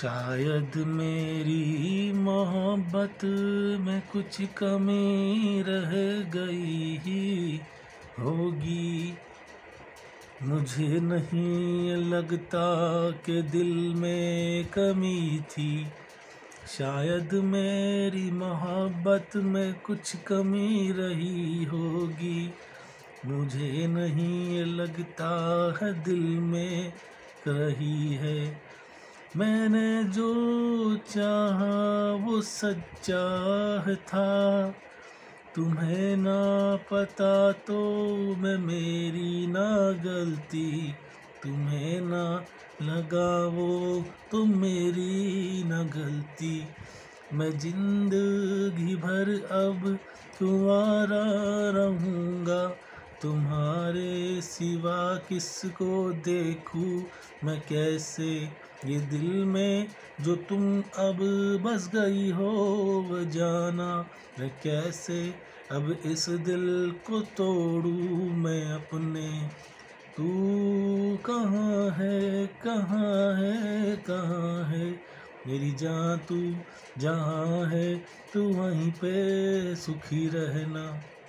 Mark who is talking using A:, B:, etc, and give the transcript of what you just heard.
A: शायद मेरी मोहब्बत में कुछ कमी रह गई ही होगी। मुझे नहीं लगता कि दिल में कमी थी। शायद मेरी मोहब्बत में कुछ कमी रही होगी। मुझे नहीं लगता है दिल में रही है। मैंने जो चाहा वो सच्चा था। तुम्हें ना पता तो मैं मेरी ना गलती। तुम्हें ना लगा वो तो मेरी ना गलती। मैं जिंदगी भर अब तुम्हारा रहूँगा। तुम्हारे सिवा किसको देखूँ मैं कैसे। ये दिल में जो तुम अब बस गई हो वो जाना मैं कैसे। अब इस दिल को तोड़ूं मैं अपने। तू कहाँ है कहाँ है कहाँ है मेरी जान। तू जहाँ है तू वहीं पे सुखी रहना।